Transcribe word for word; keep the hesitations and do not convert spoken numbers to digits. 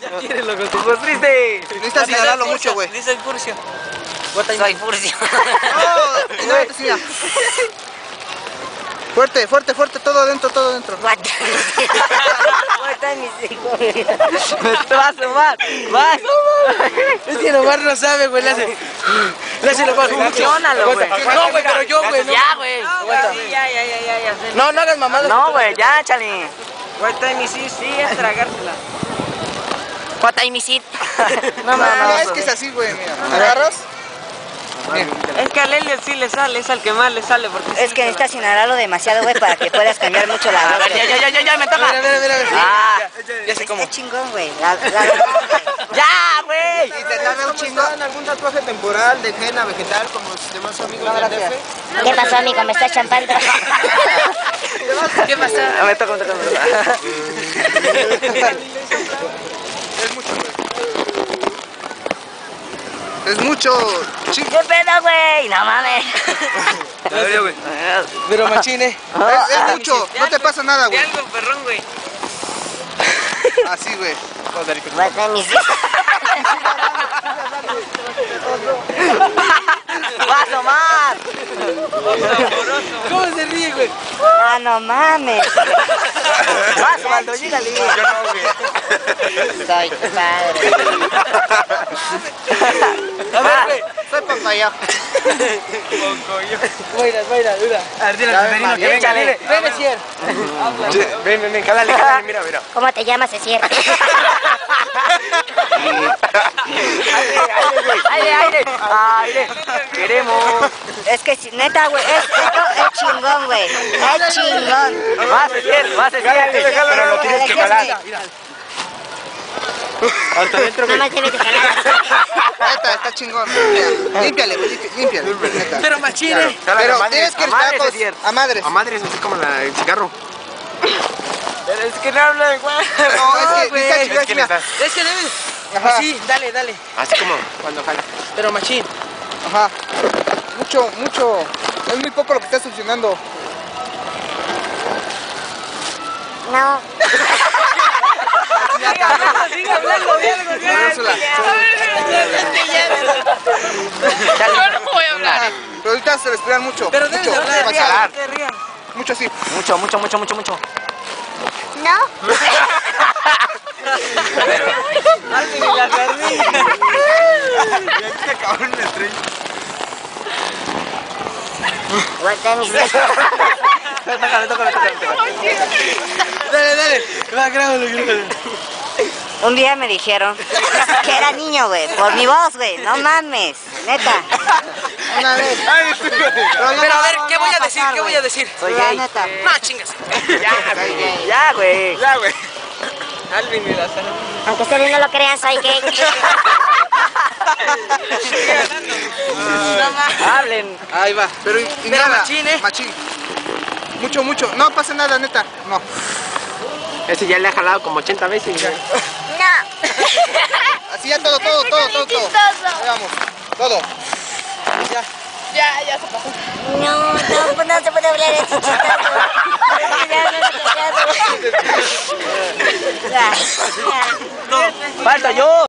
Ya quieres, loco. Pues triste. Necesitas señalarlo mucho, güey. Dice el Furcio. Soy Furcio. No, no te señala. Fuerte, fuerte, fuerte, todo adentro, todo adentro. What time is it? Vas, Omar. Vas. Es que Omar no sabe, güey. Le hace. Le hace lo más. Funcionalo, güey. No, güey, pero yo, güey. Ya, güey. Ya, ya, ya, ya, ya. No, no hagas mamadas. No, güey, ya, chale. What time is it? Sí, es tragársela. What time is it? No, no, no, es que es así, güey, mira. Agarras. Es que a Lelio sí le sale, es al que más le sale. Porque Es que necesitas inhalarlo demasiado, güey, para que puedas cambiar mucho la voz. Ya, ya, ya, ya, ya, me toca. Mira, mira, mira. Ah, Ya sé cómo. es chingón, güey. La, la, ya, güey. Y te tarda un chingo. ¿En algún tatuaje temporal de henna vegetal como sus demás amigos del D F? ¿Qué pasó, amigo? ¿Me estás champando? ¿Qué pasa? Me toca, me toca, me toca. Es mucho, güey. Es mucho. Chico. ¿Qué pedo, güey? No mames. güey. Pero machine. Es, es mucho. No te pasa nada, güey. algo, perrón, güey. Así, güey. What time is it? ¡Vas, Omar! ¿Cómo se ríe, güey? Ah, no mames. Vas, Waldo, llégale. Yo no, güey. Soy tu padre. A ver, güey. Soy papaya. Baila, baila, dura. A ver, dile al Severino que venga, Échale. dile. Ven, Esier. Ven, ven, ven, jálale, jálale, mira, mira. ¿Cómo te llamas, Esier? Aire, aire, aire. Queremos. Es que si- neta, güey, es, esto es chingón, güey. Es chingón. Vas, Esier, vas, Esier. Pero lo tienes que jalar. Hasta adentro, Nada más debes de jalar. Neta, está chingón. Mira, límpiale, güey, límpiale. Neta. Pero machine. Pero tienes que a madres, estar Esier. a madres. A madres, así como la, el cigarro. Pero es que no habla igual. No, es que güey. necesitas chingar, Es que mira. necesitas- Es que debes. Ajá. Así, dale, dale. Así como cuando jala. Pero machín. Ajá. Mucho, mucho. Es muy poco lo que estás funcionando. No. Sigue hablando de algo, de algo. Úrsula. Pero ahorita se respiran mucho. Pero debes mucho, de hablar, demasiado. no te rías. Mucho así. Mucho, mucho, mucho, mucho, mucho. No. Alvin y la carnilla. Ya se acabaron el tren. What time is it? Tócale, tócale, tócale. Dale, dale. Va, grábalo, grábalo. Un día me dijeron que era niño, güey, por mi voz, güey. No mames, neta. Una vez. Pero a ver, ¿qué voy a decir? ¿Qué voy a decir? Soy gay. Neta. No, chingas. Ya, güey. Ya, güey. Ya, güey. Alvin y la carnilla. Aunque ustedes no lo crean, soy gay. Hablen. Ahí va. Pero, y Pero nada. machín, ¿eh? Machín. Mucho, mucho. No pasa nada, neta. No. Ese ya le ha jalado como ochenta veces. Ya. No. Así ya todo, todo, todo, todo, todo. Ahí vamos. Todo. Ya. Ya, ya se pasó. No, no, pues no se puede hablar de chichito. Ya, no, no, ya, ya. Ya, ya. Falta yo.